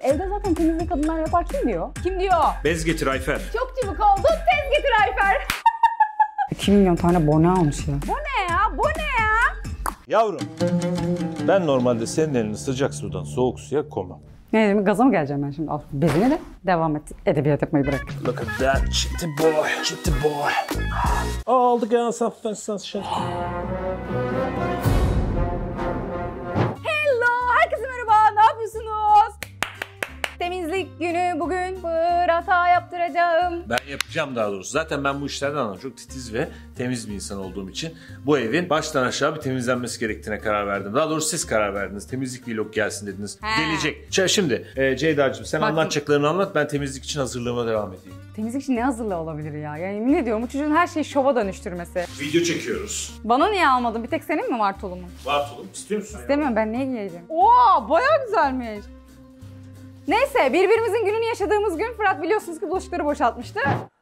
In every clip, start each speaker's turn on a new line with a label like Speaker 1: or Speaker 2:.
Speaker 1: Evde zaten temizlik kadınlar yapar, kim diyor? Kim diyor?
Speaker 2: Bez getir Ayfer.
Speaker 1: Çok çabuk oldu, tez getir Ayfer. 2 milyon tane bone almış ya. Bu ne ya? Bu ne ya?
Speaker 2: Yavrum, ben normalde senin elini sıcak sudan soğuk suya koymam.
Speaker 1: Ne demek? Gaza mı geleceğim ben şimdi? Al bezine de devam et. Edebiyat yapmayı bırak.
Speaker 2: Look at that chitty boy, chitty boy. Aldık ya sensation.
Speaker 1: Hello, herkese merhaba. Ne yapıyorsunuz? Temizlik günü bugün. Fırata yaptıracağım.
Speaker 2: Ben yapacağım daha doğrusu. Zaten ben bu işlerden anlamam. Çok titiz ve temiz bir insan olduğum için bu evin baştan aşağı bir temizlenmesi gerektiğine karar verdim. Daha doğrusu siz karar verdiniz. Temizlik vlog gelsin dediniz. Gelecek. Şimdi Ceyda'cığım sen anlatacaklarını anlat. Ben temizlik için hazırlığıma devam edeyim.
Speaker 1: Temizlik için ne hazırlığı olabilir ya? Yani yemin ediyorum bu çocuğun her şeyi şova dönüştürmesi.
Speaker 2: Video çekiyoruz.
Speaker 1: Bana niye almadın? Bir tek senin mi var tulumun?
Speaker 2: Var tulum. İstiyor musun?
Speaker 1: İstemiyorum, ben niye giyeceğim? Oo, bayağı güzelmiş. Neyse, birbirimizin gününü yaşadığımız gün Fırat biliyorsunuz ki bulaşıkları boşaltmıştı.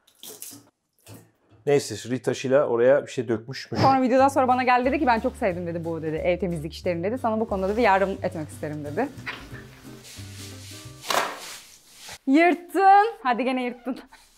Speaker 2: Neyse Rita Şila oraya bir şey dökmüşmüş.
Speaker 1: Sonra videodan sonra bana geldi dedi ki ben çok sevdim dedi bu dedi ev temizlik işlerini dedi. Sana bu konuda dedi yardım etmek isterim dedi. Yırttın. Hadi gene yırttın.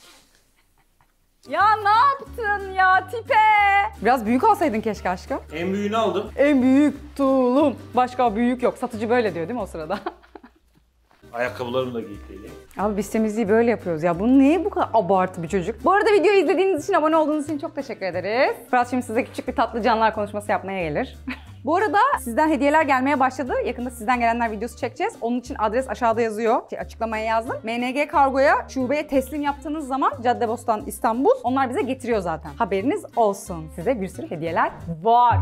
Speaker 1: Ya ne yaptın ya tipe? Biraz büyük alsaydın keşke aşkım.
Speaker 2: En büyüğünü aldım.
Speaker 1: En büyük tulum. Başka büyük yok. Satıcı böyle diyor değil mi o sırada?
Speaker 2: Ayakkabılarımı da giyip geleyim.
Speaker 1: Abi biz temizliği böyle yapıyoruz ya. Bu niye bu kadar abartı bir çocuk? Bu arada videoyu izlediğiniz için, abone olduğunuz için çok teşekkür ederiz. Fırat şimdi size küçük bir tatlı canlar konuşması yapmaya gelir. Bu arada sizden hediyeler gelmeye başladı. Yakında sizden gelenler videosu çekeceğiz. Onun için adres aşağıda yazıyor. Açıklamaya yazdım. MNG Kargo'ya, şubeye teslim yaptığınız zaman Caddebostan İstanbul. Onlar bize getiriyor zaten. Haberiniz olsun. Size bir sürü hediyeler var.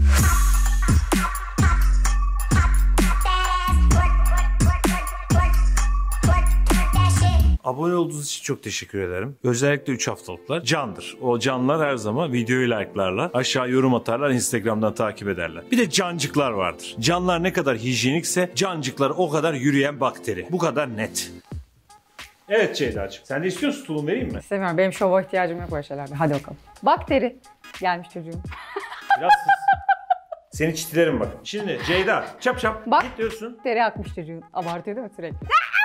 Speaker 2: Abone olduğunuz için çok teşekkür ederim. Özellikle 3 haftalıklar candır. O canlar her zaman videoyu like'larlar. Aşağı yorum atarlar, Instagram'dan takip ederler. Bir de cancıklar vardır. Canlar ne kadar hijyenikse cancıklar o kadar yürüyen bakteri. Bu kadar net. Evet Ceyda'cığım. Sen de istiyorsun tulum vereyim mi?
Speaker 1: İstemiyorum. Benim şova ihtiyacım yok böyle şeylerde. Hadi bakalım. Bakteri. Gelmiş çocuğum.
Speaker 2: Biraz seni çitilerim bak. Şimdi Ceyda çap çap
Speaker 1: Bak.
Speaker 2: git diyorsun.
Speaker 1: Deri akmış çocuğun. Abartıyor değil mi sürekli?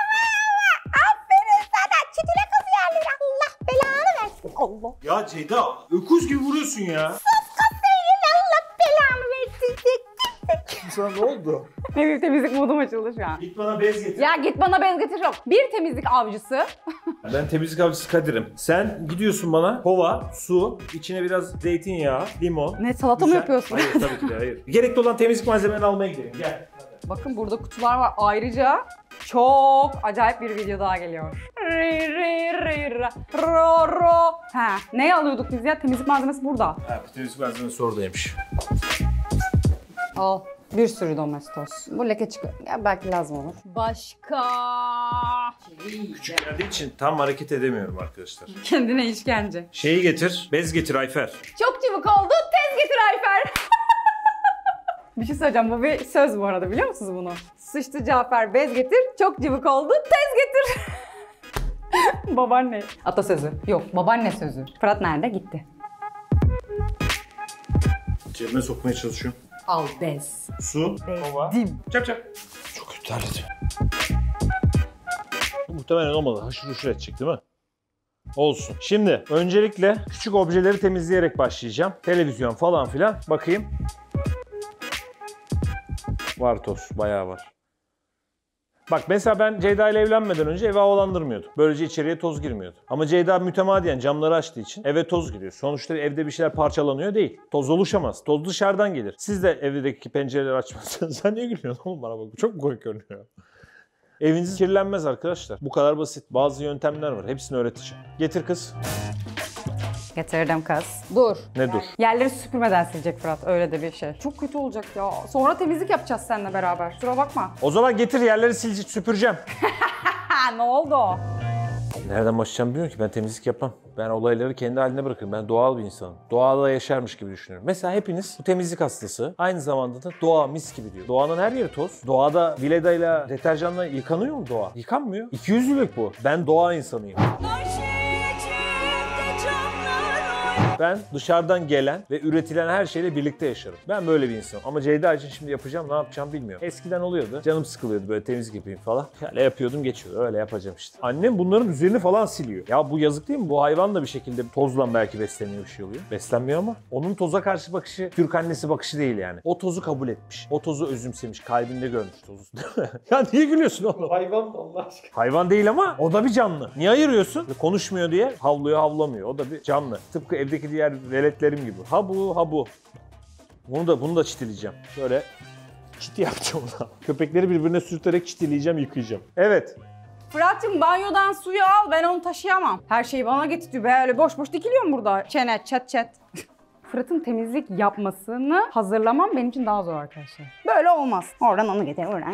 Speaker 1: Allah.
Speaker 2: Ya Ceyda öküz gibi vuruyorsun ya.
Speaker 1: Allah belanı versin.
Speaker 2: Sana ne oldu?
Speaker 1: Ne bir temizlik modum açıldı şu an.
Speaker 2: Git bana bez getir.
Speaker 1: Ya git bana bez getir yok. Bir temizlik avcısı.
Speaker 2: Ben temizlik avcısı Kadir'im. Sen gidiyorsun bana kova, su, içine biraz zeytinyağı, limon.
Speaker 1: Ne salata mı yapıyorsun?
Speaker 2: Hayır tabii ki de hayır. Gerekli olan temizlik malzemelerini almaya gidelim. Gel.
Speaker 1: Bakın burada kutular var. Ayrıca çok acayip bir video daha geliyor. Ro. Ha, neyi alıyorduk biz ya? Temizlik malzemesi burada.
Speaker 2: Ha, temizlik malzemesi oradaymış.
Speaker 1: Al. Bir sürü domestos. Bu leke çıkıyor. Ya belki lazım olur. Başka.
Speaker 2: Küçük geldiği için tam hareket edemiyorum arkadaşlar.
Speaker 1: Kendine işkence.
Speaker 2: Şeyi getir, bez getir Ayfer.
Speaker 1: Çok çabuk oldu. Tez getir Ayfer. Bir şey söyleyeceğim. Bu bir söz bu arada, biliyor musunuz bunu? Sıçtı Cafer, bez getir. Çok cıvık oldu. Tez getir. Babaanne. Atasözü. Yok, babaanne sözü. Fırat nerede? Gitti.
Speaker 2: Cebime sokmaya çalışıyorum.
Speaker 1: Al bez.
Speaker 2: Su, kova.
Speaker 1: Dim.
Speaker 2: Çap çap. Çok kötü terledim. Muhtemelen olmadı. Haşır uşur edecek değil mi? Olsun. Şimdi öncelikle küçük objeleri temizleyerek başlayacağım. Televizyon falan filan. Bakayım. Var toz. Bayağı var. Bak mesela ben Ceyda ile evlenmeden önce evi havalandırmıyordum. Böylece içeriye toz girmiyordu. Ama Ceyda mütemadiyen camları açtığı için eve toz giriyor. Sonuçta evde bir şeyler parçalanıyor değil. Toz oluşamaz. Toz dışarıdan gelir. Siz de evdeki pencereleri açmazsanız sen niye gülüyorsun oğlum bana bak. Çok komik görünüyor. Eviniz kirlenmez arkadaşlar. Bu kadar basit. Bazı yöntemler var. Hepsini öğreteceğim. Getir kız.
Speaker 1: Getirdim kız. Dur.
Speaker 2: Ne dur?
Speaker 1: Yerleri süpürmeden silecek Fırat. Öyle de bir şey. Çok kötü olacak ya. Sonra temizlik yapacağız seninle beraber. Kusura bakma.
Speaker 2: O zaman getir yerleri süpüreceğim.
Speaker 1: Ha, ne oldu?
Speaker 2: Nereden başlayacağım bilmiyorum ki. Ben temizlik yapmam. Ben olayları kendi haline bırakırım. Ben doğal bir insanım. Doğada yaşarmış gibi düşünüyorum. Mesela hepiniz bu temizlik hastası. Aynı zamanda da doğa mis gibi diyor. Doğanın her yeri toz. Doğada viledayla, deterjanla yıkanıyor mu doğa? Yıkanmıyor. 200'lük bu. Ben doğa insanıyım. Ben dışarıdan gelen ve üretilen her şeyle birlikte yaşarım. Ben böyle bir insanım. Ama Ceyda için şimdi yapacağım, ne yapacağım bilmiyorum. Eskiden oluyordu. Canım sıkılıyordu böyle temizlik yapayım falan. Öyle yapıyordum geçiyordu. Öyle yapacağım işte. Annem bunların üzerini falan siliyor. Ya bu yazık değil mi? Bu hayvan da bir şekilde tozla belki besleniyor, bir şey oluyor. Beslenmiyor ama onun toza karşı bakışı Türk annesi bakışı değil yani. O tozu kabul etmiş. O tozu özümsemiş. Kalbinde görmüş tozu. Ya niye gülüyorsun oğlum?
Speaker 3: Hayvan mı Allah aşkına?
Speaker 2: Hayvan değil ama o da bir canlı. Niye ayırıyorsun? Konuşmuyor diye havlıyor, havlamıyor. O da bir canlı. Tıpkı evdeki diğer veletlerim gibi. Ha bu, ha bu. Bunu da çitileyeceğim. Böyle çiti yapacağım ona. Köpekleri birbirine sürterek çitileyeceğim, yıkayacağım. Evet.
Speaker 1: Fırat'cığım banyodan suyu al, ben onu taşıyamam. Her şeyi bana getiriyor, böyle boş boş dikiliyorum burada. Çene, çat çat. Fırat'ın temizlik yapmasını hazırlamam benim için daha zor arkadaşlar. Böyle olmaz. Oradan onu getir, oradan.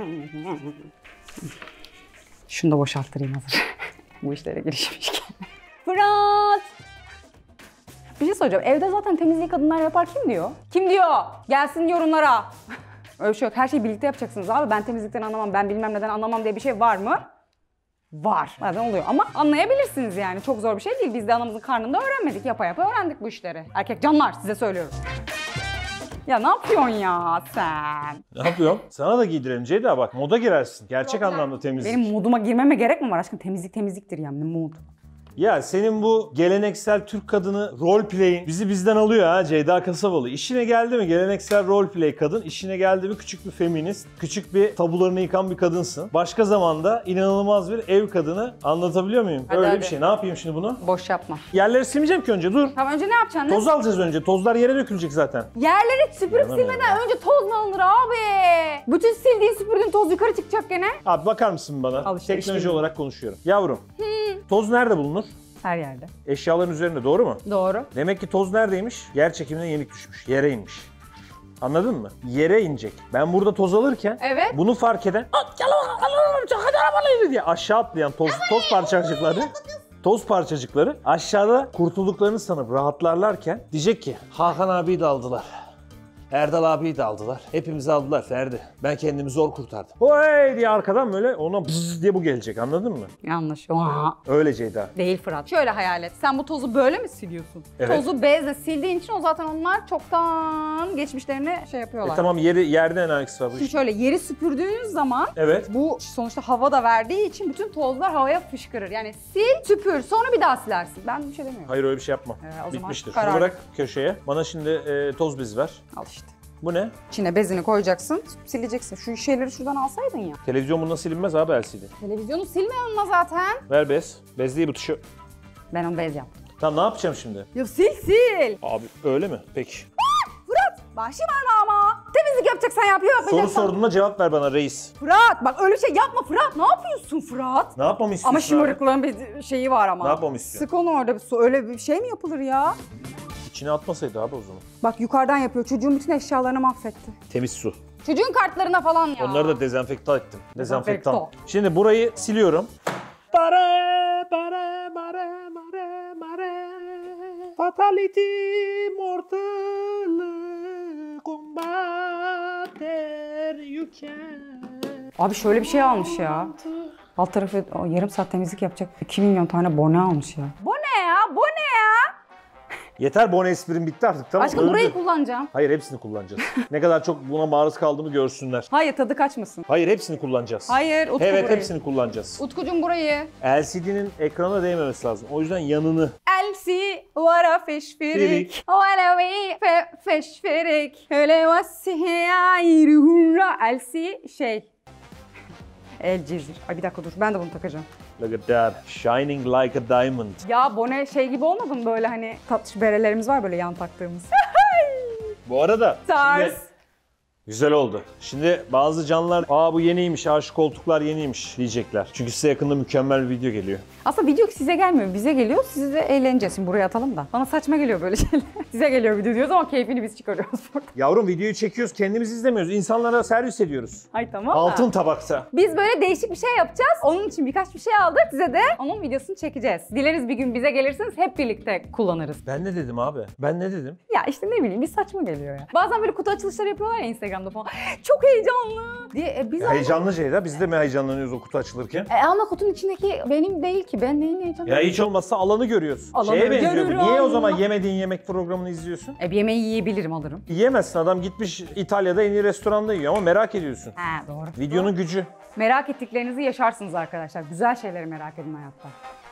Speaker 1: Şunu da boşalttırayım hazır. Bu işlere girişmişken. Fırat! Bir şey soracağım. Evde zaten temizliği kadınlar yapar, kim diyor? Kim diyor? Gelsin yorumlara. Öyle bir şey yok. Her şeyi birlikte yapacaksınız abi. Ben temizlikten anlamam, ben bilmem neden anlamam diye bir şey var mı? Var. Bazen oluyor ama anlayabilirsiniz yani. Çok zor bir şey değil. Biz de anamızın karnında öğrenmedik. Yapa yapa öğrendik bu işleri. Erkek canlar, size söylüyorum. Ya ne yapıyorsun ya sen?
Speaker 2: Ne yapıyorum? Sana da giydirelim Ceyda, bak moda girersin. Gerçek anlamda temizlik.
Speaker 1: Benim moduma girmeme gerek mi var aşkım? Temizlik temizliktir yani, mod.
Speaker 2: Ya senin bu geleneksel Türk kadını roleplay'in bizi bizden alıyor ha Ceyda Kasabalı. İşine geldi mi geleneksel roleplay kadın, işine geldi mi küçük bir feminist, küçük bir tabularını yıkan bir kadınsın. Başka zamanda inanılmaz bir ev kadını, anlatabiliyor muyum?
Speaker 1: Hadi,
Speaker 2: Öyle
Speaker 1: hadi.
Speaker 2: bir şey. Ne yapayım şimdi bunu?
Speaker 1: Boş yapma.
Speaker 2: Yerleri silmeyeceğim ki önce, dur.
Speaker 1: Tamam, önce ne yapacaksın?
Speaker 2: Toz alacağız önce. Tozlar yere dökülecek zaten.
Speaker 1: Yerleri süpürüp
Speaker 2: Yanamıyorum
Speaker 1: silmeden önce toz mu alınır abi? Bütün sildiğin süpürdüğün toz yukarı çıkacak gene.
Speaker 2: Abi bakar mısın bana?
Speaker 1: Al işte,
Speaker 2: Teknoloji
Speaker 1: işte.
Speaker 2: olarak konuşuyorum. Yavrum, toz nerede bulunur?
Speaker 1: Her yerde.
Speaker 2: Eşyaların üzerinde, doğru mu?
Speaker 1: Doğru.
Speaker 2: Demek ki toz neredeymiş? Yer çekimine yenik düşmüş. Yere inmiş. Anladın mı? Yere inecek. Ben burada toz alırken
Speaker 1: Evet.
Speaker 2: bunu fark eden hadi arabalaydı diye aşağı atlayan toz parçacıkları aşağıda kurtulduklarını sanıp rahatlarlarken diyecek ki Hakan abiyi de aldılar. Erdal abiyi de aldılar. Hepimizi aldılar Ferdi. Ben kendimi zor kurtardım. Oy diye arkadan böyle ona bzzz diye bu gelecek, anladın mı?
Speaker 1: Yanlış.
Speaker 2: Öyle Ceyda.
Speaker 1: Değil Fırat. Şöyle hayal et. Sen bu tozu böyle mi siliyorsun?
Speaker 2: Evet.
Speaker 1: Tozu bezle sildiğin için o zaten onlar çoktan geçmişlerini şey yapıyorlar.
Speaker 2: Tamam, yerde enerjisi var bu
Speaker 1: Şimdi
Speaker 2: iş.
Speaker 1: şöyle yeri süpürdüğünüz zaman
Speaker 2: Evet.
Speaker 1: bu sonuçta hava da verdiği için bütün tozlar havaya fışkırır. Yani sil, süpür, sonra bir daha silersin. Ben bir şey demiyorum.
Speaker 2: Hayır, öyle bir şey yapma.
Speaker 1: O zaman
Speaker 2: Bitmiştir.
Speaker 1: karar
Speaker 2: Şunu bırak köşeye. Bana şimdi toz bezi ver.
Speaker 1: Al işte.
Speaker 2: Bu ne?
Speaker 1: İçine bezini koyacaksın, sileceksin. Şu şeyleri şuradan alsaydın ya.
Speaker 2: Televizyon bununla silinmez abi, LCD.
Speaker 1: Televizyonu silme onunla zaten.
Speaker 2: Ver bez. Bez değil bu tuşu.
Speaker 1: Ben onu bez yaptım.
Speaker 2: Tamam, ne yapacağım şimdi?
Speaker 1: Ya sil.
Speaker 2: Abi öyle mi? Peki.
Speaker 1: Fırat, başı var ama. Temizlik yapacaksan yap,
Speaker 2: Soru
Speaker 1: yapacaksan.
Speaker 2: sorduğunda cevap ver bana reis.
Speaker 1: Fırat, bak öyle şey yapma Fırat. Ne yapıyorsun Fırat?
Speaker 2: Ne yapmamı istiyorsun
Speaker 1: Ama
Speaker 2: abi?
Speaker 1: şımarıklığın bir şeyi var ama.
Speaker 2: Ne yapmamı istiyorsun?
Speaker 1: Sık onu orada. Öyle bir şey mi yapılır ya?
Speaker 2: İçine atmasaydı abi o zaman.
Speaker 1: Bak yukarıdan yapıyor. Çocuğun bütün eşyalarını mahvetti.
Speaker 2: Temiz su.
Speaker 1: Çocuğun kartlarına falan ya.
Speaker 2: Onları da dezenfekte ettim. Dezenfektan.
Speaker 1: Dezenfekto.
Speaker 2: Şimdi burayı siliyorum. Fatality mortal combater you can.
Speaker 1: Abi şöyle bir şey almış ya. Alt tarafı yarım saat temizlik yapacak. 2 milyon tane bone almış ya. Bu ne ya? Bu ne ya?
Speaker 2: Yeter, bu esprim bitti artık, tamam.
Speaker 1: Aşkım
Speaker 2: öldü.
Speaker 1: burayı kullanacağım.
Speaker 2: Hayır, hepsini kullanacağız. Ne kadar çok buna maruz kaldığımı görsünler.
Speaker 1: Hayır, tadı kaçmasın.
Speaker 2: Hayır, hepsini kullanacağız.
Speaker 1: Hayır, Utku
Speaker 2: Evet,
Speaker 1: burayı.
Speaker 2: hepsini kullanacağız.
Speaker 1: Utkucuğum burayı.
Speaker 2: LCD'nin ekrana değmemesi lazım. O yüzden yanını.
Speaker 1: Elsi vara feşfirik.
Speaker 2: Firik.
Speaker 1: Vara feşfirik. Öyle vasihayruhura. Elsi şey. El cezir. Ay bir dakika dur, ben de bunu takacağım.
Speaker 2: Look at that. Shining like a diamond.
Speaker 1: Ya bone şey gibi olmadı mı böyle hani tatlış berelerimiz var böyle yan taktığımız.
Speaker 2: Bu arada
Speaker 1: Tarz.
Speaker 2: şimdi güzel oldu. Şimdi bazı canlılar bu yeniymiş, şu koltuklar yeniymiş diyecekler. Çünkü size yakında mükemmel bir video geliyor.
Speaker 1: Aslında video size gelmiyor, bize geliyor. Siz de eğleneceğiz. Şimdi buraya atalım da. Bana saçma geliyor böyle şeyler. Size geliyor video diyoruz ama keyfini biz çıkarıyoruz burada.
Speaker 2: Yavrum, videoyu çekiyoruz, kendimiz izlemiyoruz. İnsanlara servis ediyoruz.
Speaker 1: Ay tamam da.
Speaker 2: Altın tabakta.
Speaker 1: Biz böyle değişik bir şey yapacağız. Onun için birkaç bir şey aldık. Size de onun videosunu çekeceğiz. Dileriz bir gün bize gelirsiniz, hep birlikte kullanırız.
Speaker 2: Ben ne dedim abi? Ben ne dedim?
Speaker 1: Ya işte ne bileyim, bir saçma geliyor ya. Bazen böyle kutu açılışları yapıyorlar ya Instagram'da. Instagram'da falan. Çok heyecanlı diye. Biz
Speaker 2: Heyecanlı Ceyda. Biz de mi heyecanlanıyoruz o kutu açılırken?
Speaker 1: ama kutunun içindeki benim değil ki. Ben neyin heyecanlı?
Speaker 2: Ya hiç olmazsa alanı görüyorsun.
Speaker 1: Alanı
Speaker 2: Şeye benziyor bu.
Speaker 1: görüyorum.
Speaker 2: Niye o zaman yemediğin yemek programını izliyorsun?
Speaker 1: Bir yemeği yiyebilirim, alırım.
Speaker 2: Yiyemezsin. Adam gitmiş İtalya'da en iyi restoranda yiyor ama merak ediyorsun.
Speaker 1: Ha doğru.
Speaker 2: Videonun gücü.
Speaker 1: Merak ettiklerinizi yaşarsınız arkadaşlar. Güzel şeyleri merak edin hayatta.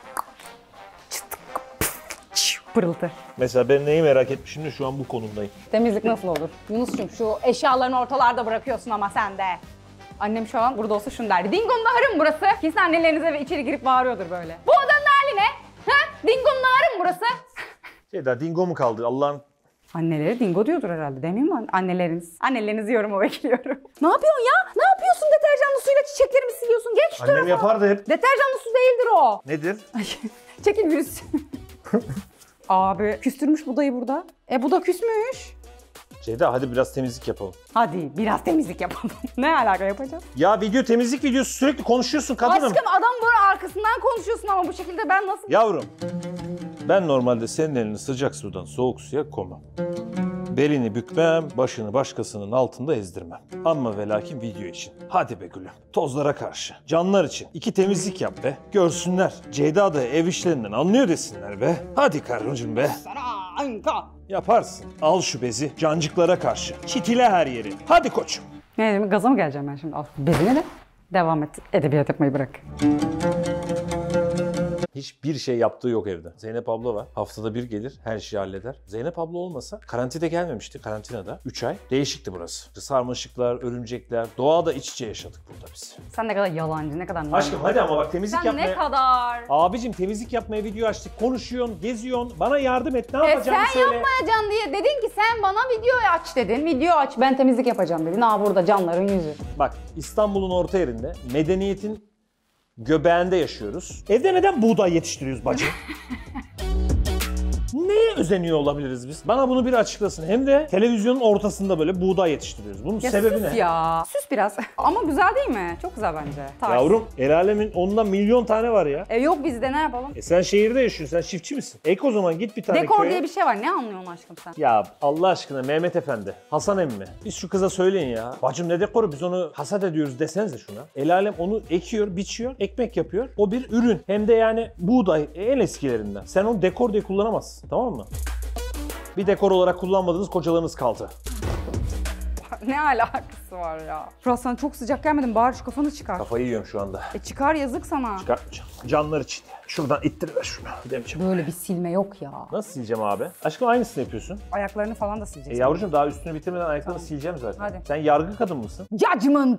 Speaker 1: Pırıltı.
Speaker 2: Mesela ben neyi merak etmişim de şu an bu konumdayım.
Speaker 1: Temizlik nasıl olur? Yunus'cum şu eşyalarını ortalarda bırakıyorsun ama sen de. Annem şu an burada olsa şunu derdi. Dingo'nun ahırı mı burası? Kesin anneleriniz eve içeri girip bağırıyordur böyle. Bu odanın hali ne? Ha? Dingo'nun ahırı mı burası?
Speaker 2: Ceyda dingo mu kaldı Allah'ın?
Speaker 1: Anneleri dingo diyordur herhalde, demiyor mu anneleriniz? Annelerinizi yoruma bekliyorum. Ne yapıyorsun ya? Ne yapıyorsun? Deterjanlı suyla çiçeklerimi siliyorsun. Geç şu
Speaker 2: Annem
Speaker 1: tarafa.
Speaker 2: yapardı hep.
Speaker 1: Deterjanlı su değildir o.
Speaker 2: Nedir?
Speaker 1: Çekil virüs. Abi küstürmüş bu dayı burada. Bu da küsmüş.
Speaker 2: Ceyda hadi biraz temizlik yapalım.
Speaker 1: Hadi biraz temizlik yapalım. Ne alaka yapacağız?
Speaker 2: Ya video temizlik videosu sürekli konuşuyorsun kadınım.
Speaker 1: Aşkım adam böyle arkasından konuşuyorsun ama bu şekilde ben nasıl...
Speaker 2: Yavrum, ben normalde senin elini sıcak sudan soğuk suya koymam. Belini bükmem, başını başkasının altında ezdirmem. Amma ve lakin video için. Hadi be gülüm, tozlara karşı. Canlar için. 2 temizlik yap be. Görsünler. Ceyda da ev işlerinden anlıyor desinler be. Hadi karıncığım be. Yaparsın. Al şu bezi cancıklara karşı. Çitile her yeri. Hadi koçum.
Speaker 1: Ne demek, gaza mı geleceğim ben şimdi? Al bezine de devam et. Edebiyat yapmayı bırak.
Speaker 2: Hiçbir şey yaptığı yok evde. Zeynep abla var. Haftada bir gelir, her şeyi halleder. Zeynep abla olmasa karantinada gelmemişti. Karantinada 3 ay. Değişikti burası. Sarmaşıklar, örümcekler, doğada iç içe yaşadık burada biz.
Speaker 1: Sen ne kadar yalancı, ne kadar...
Speaker 2: Aşkım hadi ama bak temizlik
Speaker 1: Sen
Speaker 2: yapmaya...
Speaker 1: ne kadar...
Speaker 2: Abicim temizlik yapmaya video açtık. Konuşuyorsun, geziyorsun. Bana yardım et. Ne yapacağımı
Speaker 1: sen
Speaker 2: söyle.
Speaker 1: yapmayacaksın diye dedin ki sen bana videoyu aç dedin. Video aç, ben temizlik yapacağım dedin. Burada canların yüzü.
Speaker 2: Bak İstanbul'un orta yerinde medeniyetin göbeğinde yaşıyoruz. Evde neden buğday yetiştiriyoruz bacı? Neye özeniyor olabiliriz biz? Bana bunu biri açıklasın. Hem de televizyonun ortasında böyle buğday yetiştiriyoruz. Bunun
Speaker 1: Ya
Speaker 2: sebebi
Speaker 1: süs
Speaker 2: ne?
Speaker 1: ya. Süs biraz. Ama güzel değil mi? Çok güzel bence. Tarz.
Speaker 2: Yavrum el alemin ondan milyon tane var ya.
Speaker 1: Yok bizde, ne yapalım?
Speaker 2: Sen şehirde yaşıyorsun. Sen çiftçi misin? Ek o zaman git bir tane
Speaker 1: Dekor
Speaker 2: köye.
Speaker 1: diye bir şey var. Ne anlıyorsun aşkım sen?
Speaker 2: Ya Allah aşkına Mehmet Efendi, Hasan emmi. Biz şu kıza söyleyin ya. Bacım ne dekoru, biz onu hasat ediyoruz desenize şuna. El alem onu ekiyor, biçiyor, ekmek yapıyor. O bir ürün. Hem de yani buğday en eskilerinden. Sen onu dekor diye kullanamazsın, tamam mı? Bir dekor olarak kullanmadığınız kocalarınız kaldı.
Speaker 1: Ne alakası var ya? Fırat sana çok sıcak gelmedin. Bari şu kafanı çıkar.
Speaker 2: Kafayı yiyorum şu anda.
Speaker 1: Çıkar, yazık sana.
Speaker 2: Çıkartmayacağım. Canlar için. Şuradan ittiriver şunu. Demeyeceğim.
Speaker 1: Böyle bir silme yok ya.
Speaker 2: Nasıl sileceğim abi? Aşkım aynısını yapıyorsun.
Speaker 1: Ayaklarını falan da sileceksin.
Speaker 2: Yavrucuğum daha üstünü bitirmeden ayaklarını sileceğim zaten.
Speaker 1: Hadi.
Speaker 2: Sen yargı kadın mısın?
Speaker 1: Judgment!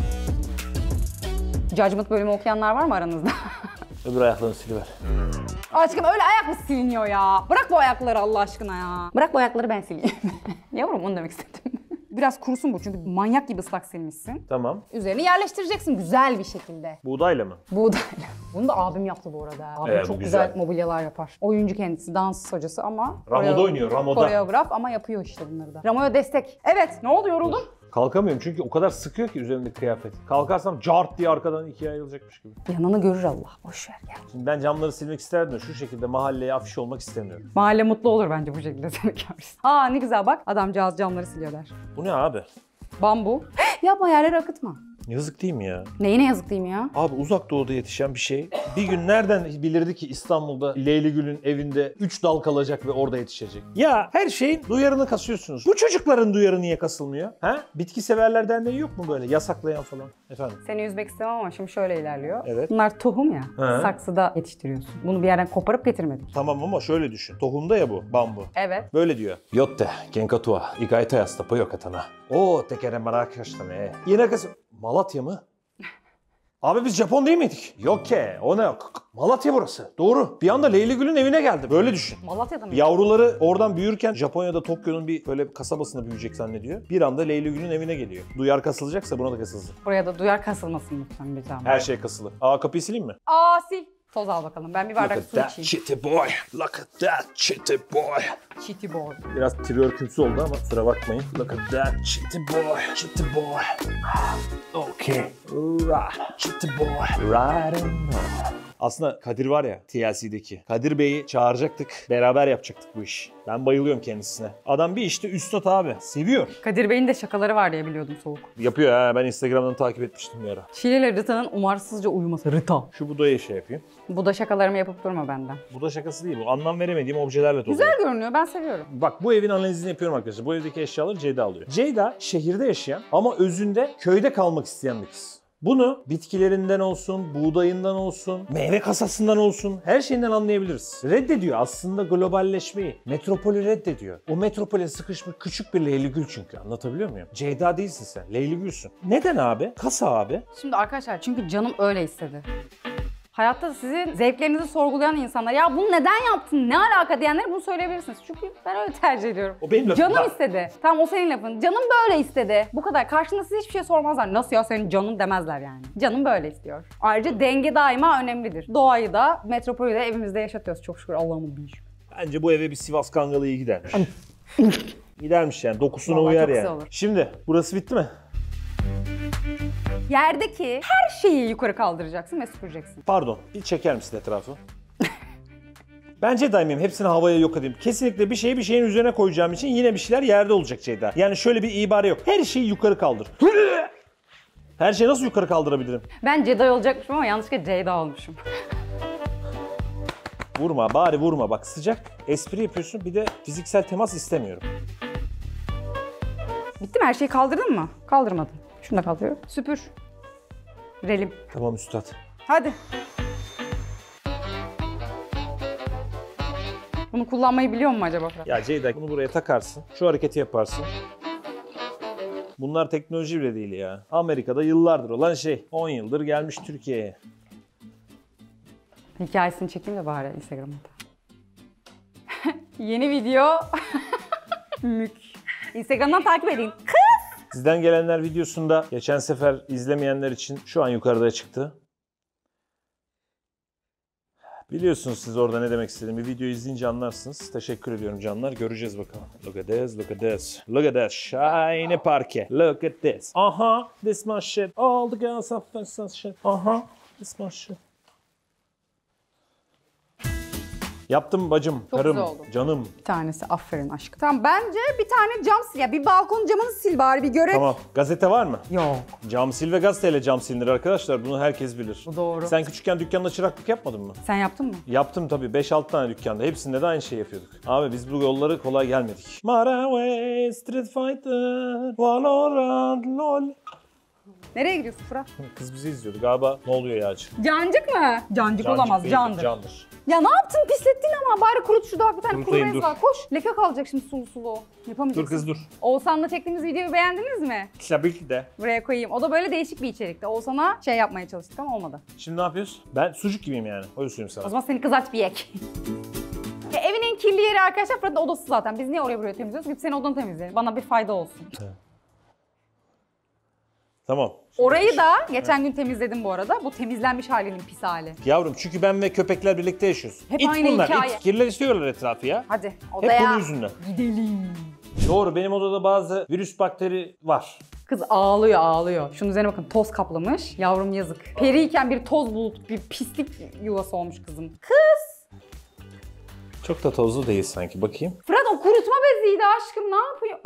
Speaker 1: Judgment bölümü okuyanlar var mı aranızda?
Speaker 2: Öbür ayaklarını siliver.
Speaker 1: Aşkım öyle ayak mı siliniyor ya? Bırak bu ayakları Allah aşkına ya. Bırak bu ayakları, ben sileyim. Yavrum onu demek istedim. Biraz kurusun bu çünkü manyak gibi ıslak silmişsin.
Speaker 2: Tamam.
Speaker 1: Üzerine yerleştireceksin güzel bir şekilde.
Speaker 2: Buğdayla mı?
Speaker 1: Buğdayla. Bunu da abim yaptı bu arada. Abim
Speaker 2: Bu
Speaker 1: çok
Speaker 2: güzel.
Speaker 1: güzel mobilyalar yapar. Oyuncu kendisi, dans hocası ama...
Speaker 2: Ramoda oynuyor, Ramoda.
Speaker 1: Koreograf ama yapıyor işte bunları da. Ramo'ya destek. Evet, ne oldu, yoruldun?
Speaker 2: Kalkamıyorum çünkü o kadar sıkıyor ki üzerimdeki kıyafet. Kalkarsam cart diye arkadan ikiye ayrılacakmış gibi.
Speaker 1: Yanını görür Allah. Boş ver gel.
Speaker 2: Şimdi ben camları silmek isterdim de şu şekilde mahalleye afiş olmak istemiyorum.
Speaker 1: Mahalle mutlu olur bence bu şekilde seni görürsün. Aa ne güzel bak. Adamcağız camları siliyor der.
Speaker 2: Bu ne abi?
Speaker 1: Bambu. Yapma, yerleri akıtma.
Speaker 2: Yazık değil mi ya?
Speaker 1: Neyine yazık değil mi ya?
Speaker 2: Abi uzak doğuda yetişen bir şey. Bir gün nereden bilirdi ki İstanbul'da Leyli Gül'ün evinde 3 dal kalacak ve orada yetişecek? Ya her şeyin duyarını kasıyorsunuz. Bu çocukların duyarı niye kasılmıyor? Ha? Bitki Severler Derneği yok mu böyle yasaklayan falan? Efendim?
Speaker 1: Seni üzmek istemem ama şimdi şöyle ilerliyor.
Speaker 2: Evet.
Speaker 1: Bunlar tohum ya.
Speaker 2: He.
Speaker 1: Saksıda yetiştiriyorsun. Bunu bir yerden koparıp getirmedik.
Speaker 2: Tamam ama şöyle düşün. Tohumda ya bu bambu.
Speaker 1: Evet.
Speaker 2: Böyle diyor. Yotte, genkatua, igaita yasta yo katana. O tekere marakaşta ne? Yine kız Malatya mı? Abi biz Japon değil miydik? Yok ki. O ne? Malatya burası. Doğru. Bir anda Leyli Gül'ün evine geldi. Böyle düşün.
Speaker 1: Malatya'da mı?
Speaker 2: Yavruları oradan büyürken Japonya'da Tokyo'nun bir böyle kasabasında büyüyecek zannediyor. Bir anda Leyli Gül'ün evine geliyor. Duyar kasılacaksa buna da kasılsın.
Speaker 1: Buraya da duyar kasılmasın lütfen bir zahmet.
Speaker 2: Her şey kasılı. Aa kapıyı sileyim mi?
Speaker 1: Aa sil. Toz al bakalım. Ben bir
Speaker 2: Look
Speaker 1: bardak
Speaker 2: at
Speaker 1: su
Speaker 2: that
Speaker 1: içeyim.
Speaker 2: chitty boy. Look at that chitty boy.
Speaker 1: Chitty boy.
Speaker 2: Biraz twerkümsü oldu ama kusura bakmayın. Look at that chitty boy. Chitty boy. Okay. Right. Chitty boy. Right on. Aslında Kadir var ya TLC'deki. Kadir Bey'i çağıracaktık. Beraber yapacaktık bu işi. Ben bayılıyorum kendisine. Adam bir işte üstad abi. Seviyor.
Speaker 1: Kadir Bey'in de şakaları var diye biliyordum soğuk.
Speaker 2: Yapıyor ha. Ben Instagram'dan takip etmiştim bir ara.
Speaker 1: Şile ile Rıta'nın umarsızca uyuması. Rıta.
Speaker 2: Şu Buda'yı şey yapayım.
Speaker 1: Bu da şakalarımı yapıp durma benden.
Speaker 2: Buda şakası değil bu. Anlam veremediğim objelerle dolu.
Speaker 1: Güzel görünüyor, ben seviyorum.
Speaker 2: Bak bu evin analizini yapıyorum arkadaşlar. Bu evdeki eşyaları Ceyda alıyor. Ceyda şehirde yaşayan ama özünde köyde kalmak isteyen bir kız. Bunu bitkilerinden olsun, buğdayından olsun, meyve kasasından olsun her şeyinden anlayabiliriz. Reddediyor aslında globalleşmeyi. Metropolü reddediyor. O metropole sıkışmış küçük bir Leyli Gül çünkü. Anlatabiliyor muyum? Ceyda değilsin sen. Leyli Gül'sün. Neden abi? Kasa abi.
Speaker 1: Şimdi arkadaşlar çünkü canım öyle istedi. Hayatta sizin zevklerinizi sorgulayan insanlar ya bunu neden yaptın, ne alaka diyenlere bunu söyleyebilirsiniz. Çünkü ben öyle tercih ediyorum.
Speaker 2: O benim lafım.
Speaker 1: Canım
Speaker 2: Bak.
Speaker 1: istedi. Tamam o senin lafın. Canım böyle istedi. Bu kadar. Karşında size hiçbir şey sormazlar. Nasıl ya senin canın demezler yani. Canım böyle istiyor. Ayrıca denge daima önemlidir. Doğayı da metropolü de evimizde yaşatıyoruz çok şükür Allah'ımın bir şükür.
Speaker 2: Bence bu eve bir Sivas Kangalı iyi gidermiş. Gidermiş yani. Dokusuna
Speaker 1: Vallahi
Speaker 2: uyar
Speaker 1: çok
Speaker 2: yani.
Speaker 1: güzel olur.
Speaker 2: Şimdi burası bitti mi?
Speaker 1: Yerdeki her şeyi yukarı kaldıracaksın ve süpüreceksin.
Speaker 2: Pardon, bir çeker misin etrafı? Ben Ceyda'yım, hepsini havaya yok edeyim. Kesinlikle bir şeyi bir şeyin üzerine koyacağım için yine bir şeyler yerde olacak Ceyda. Yani şöyle bir ibare yok. Her şeyi yukarı kaldır. Her şeyi nasıl yukarı kaldırabilirim?
Speaker 1: Ben Jedi olacakmışım ama yanlışlıkla Ceyda olmuşum.
Speaker 2: Vurma, bari vurma. Bak sıcak. Espri yapıyorsun, bir de fiziksel temas istemiyorum.
Speaker 1: Bitti mi? Her şeyi kaldırdın mı? Kaldırmadın. Şunu da kaldırıyorum. Süpür. Relim.
Speaker 2: Tamam üstad.
Speaker 1: Hadi. Bunu kullanmayı biliyor mu acaba?
Speaker 2: Ya Ceyda bunu buraya takarsın. Şu hareketi yaparsın. Bunlar teknoloji bile değil ya. Amerika'da yıllardır olan şey. 10 yıldır gelmiş Türkiye'ye.
Speaker 1: Hikayesini çekeyim de bari Instagram'da. Yeni video. Mük. Instagram'dan takip edin.
Speaker 2: Sizden gelenler videosunda geçen sefer izlemeyenler için şu an yukarıda çıktı. Biliyorsunuz siz orada ne demek istediğimi. Bir video izleyince anlarsınız. Teşekkür ediyorum canlar. Göreceğiz bakalım. Look at this, look at this. Look at this. Shiny parke. Look at this. Aha, this my shit. All the girls have this shit. Aha, this my shit. Yaptım bacım,
Speaker 1: Çok
Speaker 2: karım,
Speaker 1: güzel oldu.
Speaker 2: canım.
Speaker 1: Bir tanesi aferin aşkım. Tamam bence bir tane cam sil. Ya bir balkon camını sil bari bir görev.
Speaker 2: Tamam. Gazete var mı?
Speaker 1: Yok.
Speaker 2: Cam sil ve gazeteyle cam silinir arkadaşlar. Bunu herkes bilir.
Speaker 1: Bu doğru.
Speaker 2: Sen küçükken dükkanda çıraklık yapmadın mı?
Speaker 1: Sen yaptın mı?
Speaker 2: Yaptım tabii. 5-6 tane dükkanda. Hepsinde de aynı şey yapıyorduk. Abi biz bu yolları kolay gelmedik. Maraway, Street Fighter, Valorant, LOL.
Speaker 1: Nereye gidiyorsun Fırat?
Speaker 2: Kız bizi izliyordu galiba. Ne oluyor ya?
Speaker 1: Cancık mı? Cancık olamaz,
Speaker 2: değildir,
Speaker 1: candır.
Speaker 2: Candır.
Speaker 1: Ya ne yaptın? Pislettin ama bari kurut şurada bir tane
Speaker 2: Kurutayım,
Speaker 1: kurmayız
Speaker 2: dur.
Speaker 1: var. Koş. Leke kalacak şimdi sulu sulu. Yapamayacaksın.
Speaker 2: Dur kız dur.
Speaker 1: Oğuzhan'la çektiğimiz videoyu beğendiniz mi?
Speaker 2: Tabii ki de.
Speaker 1: Buraya koyayım. O da böyle değişik bir içerikti. Oğuzhan'a şey yapmaya çalıştık ama olmadı.
Speaker 2: Şimdi ne yapıyoruz? Ben sucuk gibiyim yani. Öyle söyleyeyim sana.
Speaker 1: O zaman seni kızart bir yek. Evin en kirli yeri arkadaşlar Fırat'ın odası zaten. Biz niye oraya buraya temizliyoruz? Git senin odanı temizleyelim. Bana bir fayda olsun.
Speaker 2: Tamam.
Speaker 1: Orayı da geçen gün temizledim bu arada. Bu temizlenmiş halinin pis hali.
Speaker 2: Yavrum çünkü ben ve köpekler birlikte yaşıyoruz.
Speaker 1: Hep
Speaker 2: İt
Speaker 1: aynı
Speaker 2: bunlar.
Speaker 1: hikaye.
Speaker 2: İt. Kirletiyorlar etrafı ya.
Speaker 1: Hadi
Speaker 2: Hep
Speaker 1: odaya
Speaker 2: bunun yüzünden.
Speaker 1: gidelim.
Speaker 2: Doğru, benim odada bazı virüs bakteri var.
Speaker 1: Kız ağlıyor ağlıyor. Şunun üzerine bakın toz kaplamış. Yavrum yazık. Periyken bir toz bulut, bir pislik yuvası olmuş kızım. Kız!
Speaker 2: Çok da tozlu değil sanki. Bakayım.
Speaker 1: Fırat o kurutma beziydi aşkım ne yapıyor?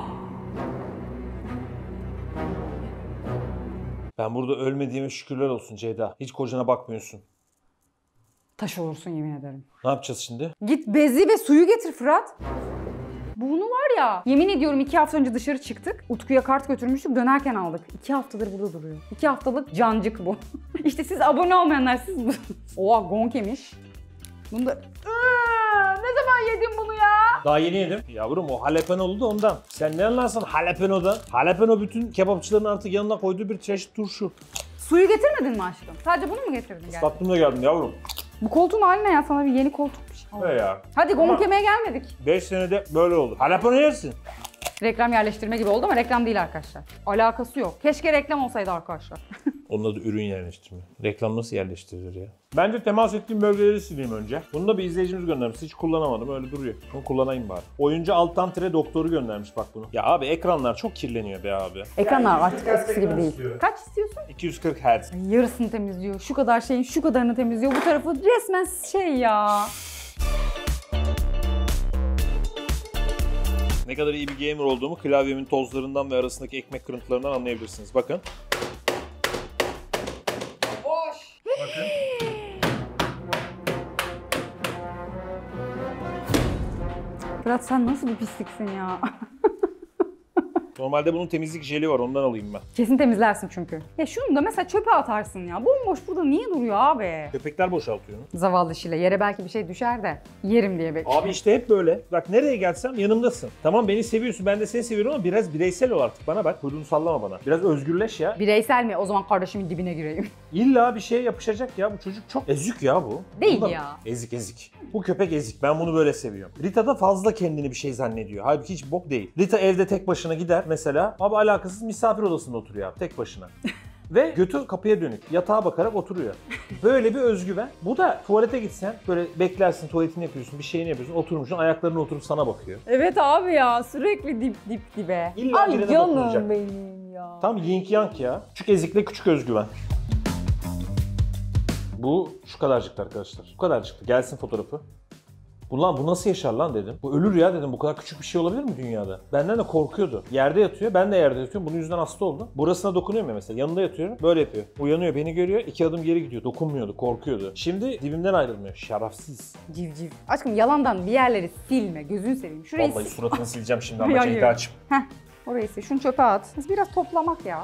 Speaker 2: Ben burada ölmediğime şükürler olsun Ceyda. Hiç kocana bakmıyorsun.
Speaker 1: Taş olursun yemin ederim.
Speaker 2: Ne yapacağız şimdi?
Speaker 1: Git bezi ve suyu getir Fırat. Bunu var ya, yemin ediyorum 2 hafta önce dışarı çıktık. Utku'ya kart götürmüştük, dönerken aldık. 2 haftadır burada duruyor. 2 haftalık cancık bu. İşte siz abone olmayanlar siz bu. Oha gonk yemiş. Bunu da... ne zaman yedim bunu ya?
Speaker 2: Daha yeni yedim. Yavrum o jalapenolu da ondan. Sen ne anlarsın jalapeno'dan? Jalapeno bütün kebapçıların artık yanına koyduğu bir çeşit turşu.
Speaker 1: Suyu getirmedin mi aşkım? Sadece bunu mu getirdin gerçekten?
Speaker 2: Islattım da geldim yavrum.
Speaker 1: Bu koltuğun hali ne ya? Sana bir yeni koltuk bir şey al.
Speaker 2: He ya.
Speaker 1: Hadi gonk
Speaker 2: Ama-
Speaker 1: yemeye gelmedik.
Speaker 2: 5 senede böyle oldu. Jalapeno yersin.
Speaker 1: Reklam yerleştirme gibi oldu ama reklam değil arkadaşlar. Alakası yok. Keşke reklam olsaydı arkadaşlar.
Speaker 2: Onun adı ürün yerleştirme. Reklam nasıl yerleştirilir ya? Bence temas ettiğim bölgeleri sileyim önce. Bunu da bir izleyicimiz göndermiş. Hiç kullanamadım. Öyle duruyor. Bunu kullanayım bari. Oyuncu alttan tire doktoru göndermiş bak bunu. Ya abi ekranlar çok kirleniyor be abi.
Speaker 1: Ekranlar artık eskisi gibi değil. Kaç istiyorsun?
Speaker 2: 240 Hz.
Speaker 1: Yarısını temizliyor. Şu kadar şeyin şu kadarını temizliyor. Bu tarafı resmen şey ya.
Speaker 2: Ne kadar iyi bir gamer olduğumu klavyemin tozlarından ve arasındaki ekmek kırıntılarından anlayabilirsiniz. Bakın.
Speaker 1: Boş.
Speaker 2: Bakın.
Speaker 1: Fırat sen nasıl bir pisliksin ya?
Speaker 2: Normalde bunun temizlik jeli var, ondan alayım ben.
Speaker 1: Kesin temizlersin çünkü. Ya şunu da mesela çöpe atarsın ya. Bomboş burada niye duruyor abi?
Speaker 2: Köpekler boşaltıyor.
Speaker 1: Zavallı Şile. Yere belki bir şey düşer de yerim diye bekliyor.
Speaker 2: Abi işte hep böyle. Bak nereye gelsem yanımdasın. Tamam beni seviyorsun, ben de seni seviyorum ama biraz bireysel ol artık. Bana bak, kuyruğunu sallama bana. Biraz özgürleş ya.
Speaker 1: Bireysel mi? O zaman kardeşimin dibine gireyim.
Speaker 2: İlla bir şeye yapışacak ya. Bu çocuk çok ezik ya bu.
Speaker 1: Değil
Speaker 2: Bundan-
Speaker 1: ya.
Speaker 2: Ezik ezik. Bu köpek ezik. Ben bunu böyle seviyorum. Rita da fazla kendini bir şey zannediyor. Halbuki hiç bok değil. Rita evde tek başına gider mesela. Abi alakasız misafir odasında oturuyor abi tek başına. Ve götü kapıya dönük. Yatağa bakarak oturuyor. Böyle bir özgüven. Bu da tuvalete gitsen böyle beklersin, tuvaletini yapıyorsun, bir şeyini yapıyorsun. Oturmuşsun, ayaklarına oturup sana bakıyor.
Speaker 1: Evet abi ya. Sürekli dip dibe.
Speaker 2: İlla birine dokunacak.
Speaker 1: Benim ya.
Speaker 2: Tam yin yang ya. Küçük ezikle küçük özgüven. Bu şu kadarcıktı arkadaşlar. Bu kadarcıktı. Gelsin fotoğrafı. Bu nasıl yaşar lan dedim. Bu ölür ya dedim. Bu kadar küçük bir şey olabilir mi dünyada? Benden de korkuyordu. Yerde yatıyor. Ben de yerde yatıyorum. Bunun yüzünden hasta oldum. Burasına dokunuyorum ya mesela. Yanında yatıyorum. Böyle yapıyor. Uyanıyor, beni görüyor. 2 adım geri gidiyor. Dokunmuyordu. Korkuyordu. Şimdi dibimden ayrılmıyor. Şerefsiz.
Speaker 1: Civciv. Aşkım yalandan bir yerleri silme. Gözünü seveyim. Şurayı
Speaker 2: Vallahi
Speaker 1: sil.
Speaker 2: suratını sileceğim şimdi
Speaker 1: Hayır,
Speaker 2: ama
Speaker 1: hayır.
Speaker 2: Ceyda'cığım.
Speaker 1: Heh. Orayı sil. Şunu çöpe at. Biraz toplamak ya.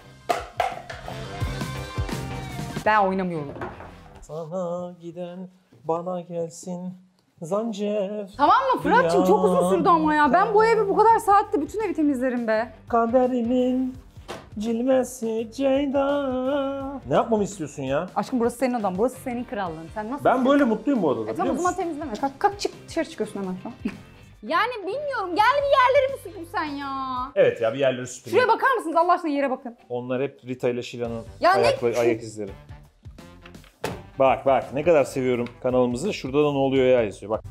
Speaker 1: Ben oynamıyorum.
Speaker 2: Sana giden bana gelsin. Zancev.
Speaker 1: Tamam mı Fırat'cığım? Çok uzun sürdü ama ya. Ben bu evi bu kadar saatte bütün evi temizlerim be.
Speaker 2: Kaderimin cilvesi Ceyda. Ne yapmamı istiyorsun ya?
Speaker 1: Aşkım burası senin odan. Burası senin krallığın. Sen nasıl?
Speaker 2: Ben böyle mutluyum bu odada.
Speaker 1: Tamam o
Speaker 2: biliyor
Speaker 1: zaman
Speaker 2: musun?
Speaker 1: temizleme. Kalk çık dışarı çıkıyorsun hemen şu an. Yani bilmiyorum. Gel bir yerlerimi süpürsen ya.
Speaker 2: Evet ya bir yerleri süpüreyim.
Speaker 1: Şuraya bakar mısınız? Allah aşkına yere bakın.
Speaker 2: Onlar hep Rita ile Shila'nın
Speaker 1: Ya ne-
Speaker 2: ayak izleri. Bak ne kadar seviyorum kanalımızı. Şurada da ne oluyor ya yazıyor bak.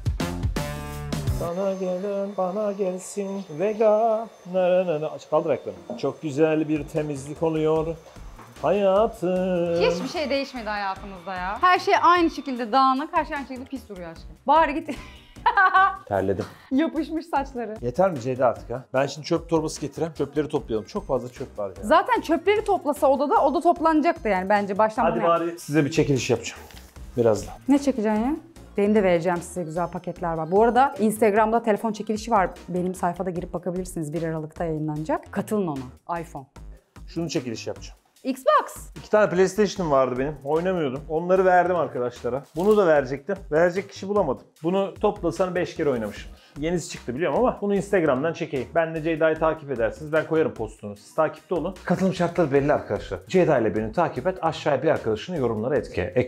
Speaker 2: Sana gelen bana gelsin Vega. Aç kaldır ayaklarını. Çok güzel bir temizlik oluyor. Hayatım.
Speaker 1: Hiçbir şey değişmedi hayatımızda ya. Her şey aynı şekilde dağınık, her şey aynı şekilde pis duruyor aşkım. Bari git
Speaker 2: Terledim.
Speaker 1: yapışmış saçları.
Speaker 2: Yeter mi Ceyda artık ha? Ben şimdi çöp torbası getireyim. Çöpleri toplayalım. Çok fazla çöp var ya.
Speaker 1: Zaten çöpleri toplasa odada, oda toplanacaktı yani bence baştan
Speaker 2: Hadi
Speaker 1: bunu yap.
Speaker 2: bari size bir çekiliş yapacağım. Birazdan.
Speaker 1: Ne çekeceksin ya? Benim de vereceğim size güzel paketler var. Bu arada Instagram'da telefon çekilişi var. Benim sayfada girip bakabilirsiniz. 1 Aralık'ta yayınlanacak. Katılın ona. iPhone.
Speaker 2: Şunu çekiliş yapacağım.
Speaker 1: Xbox.
Speaker 2: 2 tane PlayStation'ım vardı benim. Oynamıyordum. Onları verdim arkadaşlara. Bunu da verecektim. Verecek kişi bulamadım. Bunu toplasan 5 kere oynamışım. Yenisi çıktı biliyorum ama bunu Instagram'dan çekeyim. Ben de Ceyda'yı takip edersiniz. Ben koyarım postunu. Siz takipte olun. Katılım şartları belli arkadaşlar. Ceyda ile beni takip et. Aşağıya bir arkadaşını yorumlara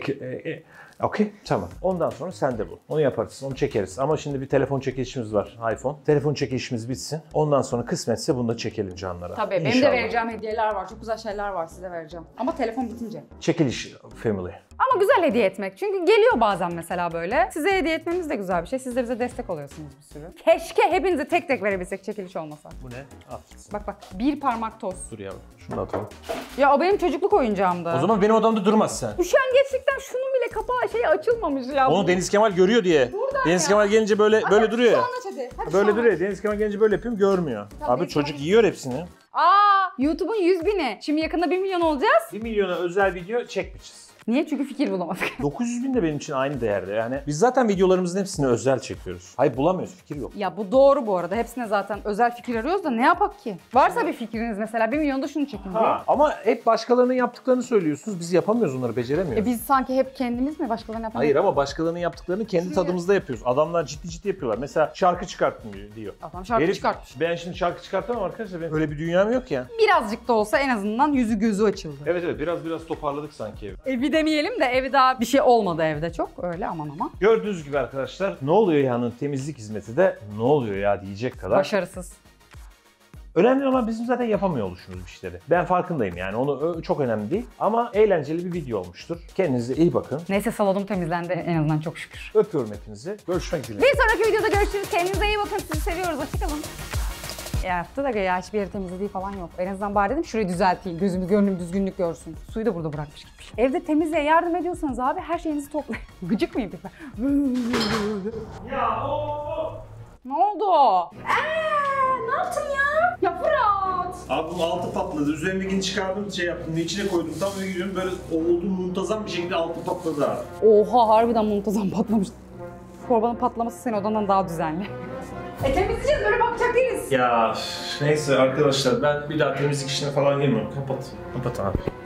Speaker 2: Okey, tamam. Ondan sonra sen de bul. Onu yaparız, onu çekeriz. Ama şimdi bir telefon çekilişimiz var, iPhone. Telefon çekilişimiz bitsin. Ondan sonra kısmetse bunu da çekelim canlara.
Speaker 1: Tabii benim
Speaker 2: İnşallah.
Speaker 1: de vereceğim hediyeler var. Çok güzel şeyler var size vereceğim. Ama telefon bitince.
Speaker 2: Çekiliş family.
Speaker 1: Ama güzel hediye etmek. Çünkü geliyor bazen mesela böyle. Size hediye etmemiz de güzel bir şey. Siz de bize destek oluyorsunuz bir sürü. Keşke hepinize tek tek verebilsek çekiliş olmasa.
Speaker 2: Bu ne? Al.
Speaker 1: Bak bir parmak toz.
Speaker 2: Dur yavrum. Şunu da atalım.
Speaker 1: Ya o benim çocukluk oyuncağımdı.
Speaker 2: O zaman benim odamda durmaz sen.
Speaker 1: Üşengeçlikten şunun bile kapağı açılmamış ya.
Speaker 2: Onu Deniz Kemal görüyor diye.
Speaker 1: Buradan
Speaker 2: Deniz
Speaker 1: ya.
Speaker 2: Kemal gelince böyle duruyor
Speaker 1: Şu
Speaker 2: ya.
Speaker 1: an aç hadi. Hadi
Speaker 2: Böyle
Speaker 1: şu an
Speaker 2: duruyor.
Speaker 1: aç.
Speaker 2: Deniz Kemal gelince böyle yapıyorum görmüyor.
Speaker 1: Tamam,
Speaker 2: Abi
Speaker 1: Deniz
Speaker 2: çocuk
Speaker 1: Kemal-
Speaker 2: yiyor hepsini.
Speaker 1: YouTube'un 100.000'i. Şimdi yakında 1 milyon olacağız.
Speaker 2: 1 milyona özel video çekmişiz.
Speaker 1: Niye? Çünkü fikir bulamadık.
Speaker 2: 900 bin de benim için aynı değerde. Yani biz zaten videolarımızın hepsini özel çekiyoruz. Hayır bulamıyoruz, fikir yok.
Speaker 1: Ya bu doğru bu arada. Hepsine zaten özel fikir arıyoruz da ne yapak ki? Varsa bir fikriniz mesela 1 milyonda şunu çekin diye.
Speaker 2: Ama hep başkalarının yaptıklarını söylüyorsunuz. Biz yapamıyoruz onları, beceremiyoruz.
Speaker 1: Biz sanki hep kendimiz mi başkalarına yapalım?
Speaker 2: Hayır ama başkalarının yaptıklarını kendi tadımızda yapıyoruz. Adamlar ciddi yapıyorlar. Mesela şarkı çıkarttım diyor.
Speaker 1: Adam şarkı
Speaker 2: Herif,
Speaker 1: çıkartmış.
Speaker 2: Ben şimdi şarkı çıkartamam arkadaşlar. Benim öyle bir dünyam yok ya.
Speaker 1: Birazcık da olsa en azından yüzü gözü açıldı.
Speaker 2: Evet biraz toparladık sanki evi.
Speaker 1: Evi demeyelim de evi daha bir şey olmadı evde çok. Öyle aman.
Speaker 2: Gördüğünüz gibi arkadaşlar ne oluyor ya'nın temizlik hizmeti de ne oluyor ya diyecek kadar
Speaker 1: Başarısız.
Speaker 2: Önemli olan bizim zaten yapamıyor oluşumuz bir şeyleri. Ben farkındayım yani onu çok önemli değil. Ama eğlenceli bir video olmuştur. Kendinize iyi bakın.
Speaker 1: Neyse salonum temizlendi en azından çok şükür.
Speaker 2: Öpüyorum hepinizi. Görüşmek üzere.
Speaker 1: Bir sonraki videoda görüşürüz. Kendinize iyi bakın. Sizi seviyoruz. Hoşçakalın. Yaptı da ya hiçbir yeri temizlediği falan yok. En azından bari dedim şurayı düzelteyim. Gözümü gönlüm düzgünlük görsün. Suyu da burada bırakmış gitmiş. Evde temizliğe yardım ediyorsanız abi her şeyinizi toplayın. Gıcık mıyım ben?
Speaker 2: Ya
Speaker 1: Ne oldu? Ne yaptın ya? Ya Fırat!
Speaker 2: Abi bunun altı patladı. Üzerindekini çıkardım, şey yaptım, içine koydum. Tam eve gidiyorum böyle oldu muntazam bir şekilde altı patladı abi.
Speaker 1: Oha harbiden muntazam patlamış. Çorbanın patlaması senin odandan daha düzenli. Temizleyeceğiz böyle bakacak değiliz.
Speaker 2: Ya neyse arkadaşlar ben bir daha temizlik işine falan girmiyorum. Kapat. Kapat abi.